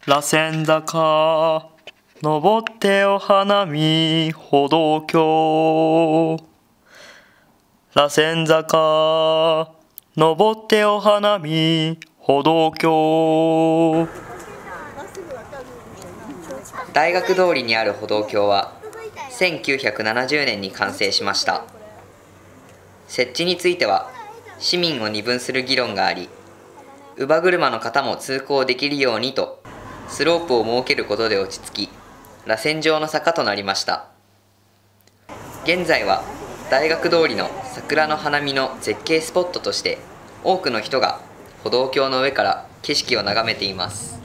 螺旋坂登ってお花見歩道橋。螺旋坂登ってお花見歩道橋。 大学通りにある歩道橋は1970年に完成しました。設置については市民を二分する議論があり、乳母車の方も通行できるようにとスロープを設けることで落ち着き、螺旋状の坂となりました。現在は大学通りの桜の花見の絶景スポットとして多くの人が歩道橋の上から景色を眺めています。